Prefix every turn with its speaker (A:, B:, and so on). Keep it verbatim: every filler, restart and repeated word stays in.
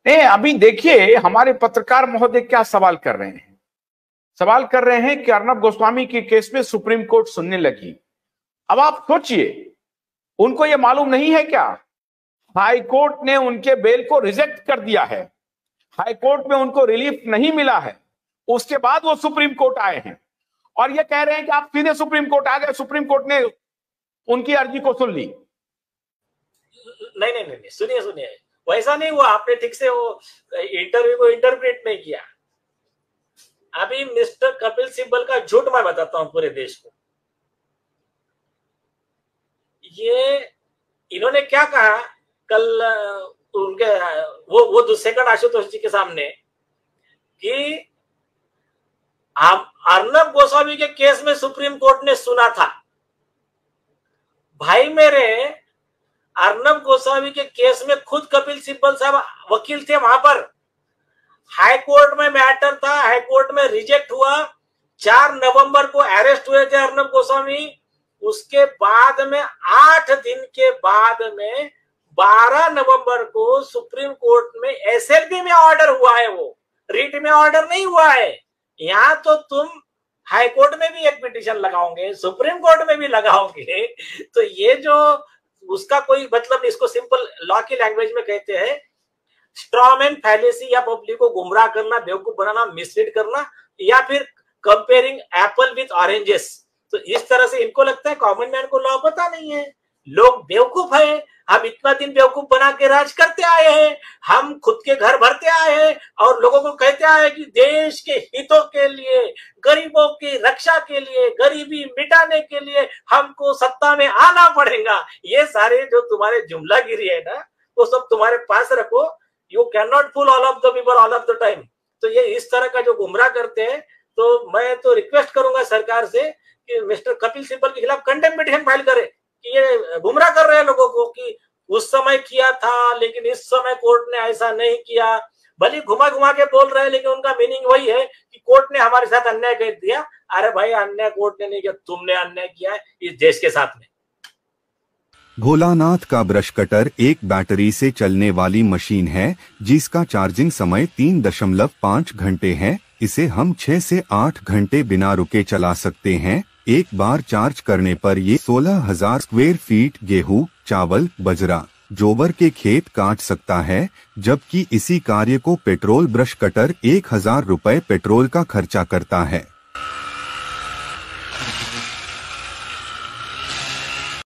A: नहीं, अभी देखिए हमारे पत्रकार महोदय क्या सवाल कर रहे हैं। सवाल कर रहे हैं कि अर्नब गोस्वामी के केस में सुप्रीम कोर्ट सुनने लगी। अब आप सोचिए, उनको यह मालूम नहीं है क्या, हाई कोर्ट ने उनके बेल को रिजेक्ट कर दिया है, हाई कोर्ट में उनको रिलीफ नहीं मिला है, उसके बाद वो सुप्रीम कोर्ट आए हैं और ये कह रहे हैं कि आप सीधे सुप्रीम कोर्ट आ गए, सुप्रीम कोर्ट ने उनकी अर्जी को सुन ली।
B: नहीं नहीं नहीं, सुनिए सुनिए, वैसा नहीं हुआ। आपने ठीक से वो इंटरव्यू को इंटरप्रेट नहीं किया। अभी मिस्टर कपिल सिब्बल का झूठ मैं बताता हूं पूरे देश को। ये इन्होंने क्या कहा कल उनके वो वो सेकंड आशुतोष जी के सामने कि आप अर्नब गोस्वामी के केस में सुप्रीम कोर्ट ने सुना था। भाई मेरे, अर्नब गोस्वामी के केस में खुद कपिल सिब्बल साहब वकील थे वहां पर। हाई कोर्ट में मैटर था, हाई कोर्ट में रिजेक्ट हुआ। चार नवंबर को अरेस्ट हुए थे अर्नब गोस्वामी। उसके बाद में आठ दिन के बाद में बारह नवंबर को सुप्रीम कोर्ट में एसएलपी में ऑर्डर हुआ है, वो रिट में ऑर्डर नहीं हुआ है। यहां तो तुम हाई कोर्ट में भी एक पिटीशन लगाओगे, सुप्रीम कोर्ट में भी लगाओगे, तो ये जो उसका कोई मतलब नहीं। इसको सिंपल लॉ की लैंग्वेज में कहते हैं स्ट्रॉमैन फैलेसी, या पब्लिक को गुमराह करना, बेवकूफ बनाना, मिसलीड करना, या फिर कंपेयरिंग एप्पल विथ ऑरेंजेस। तो इस तरह से इनको लगता है कॉमन मैन को लॉ पता नहीं है, लोग बेवकूफ है। हम इतना दिन बेवकूफ बना के राज करते आए हैं, हम खुद के घर भरते आए हैं और लोगों को कहते आए कि देश के हितों के लिए, गरीबों की रक्षा के लिए, गरीबी मिटाने के लिए हमको सत्ता में आना पड़ेगा। ये सारे जो तुम्हारे जुमलागिरी है ना, वो सब तुम्हारे पास रखो। You can not fool all of the people all of the time. तो ये इस तरह का जो गुमराह करते हैं, तो मैं तो रिक्वेस्ट करूंगा सरकार से कि मिस्टर कपिल सिब्बल के खिलाफ कंटेम्प्ट पिटीशन फाइल करे कि ये गुमराह कर रहे हैं लोगों को कि उस समय किया था लेकिन इस समय कोर्ट ने ऐसा नहीं किया। भले घुमा घुमा के बोल रहे हैं, लेकिन उनका मीनिंग वही है कि कोर्ट ने हमारे साथ अन्याय कर दिया। अरे भाई, अन्याय कोर्ट ने नहीं किया, तुमने अन्याय किया है इस देश के साथ में।
C: भोलानाथ का ब्रश कटर एक बैटरी से चलने वाली मशीन है जिसका चार्जिंग समय तीन दशमलव पाँच घंटे है। इसे हम छह से आठ घंटे बिना रुके चला सकते हैं। एक बार चार्ज करने पर ये सोलह हजार स्क्वायर फीट गेहूं, चावल, बजरा, जोबर के खेत काट सकता है, जबकि इसी कार्य को पेट्रोल ब्रश कटर एक हजार रुपए पेट्रोल का खर्चा करता है।